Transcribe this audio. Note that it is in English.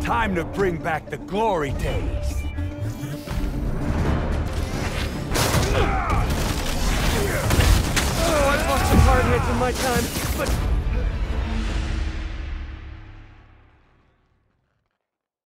Time to bring back the glory days. Oh, I've lost some hard hits in my time, but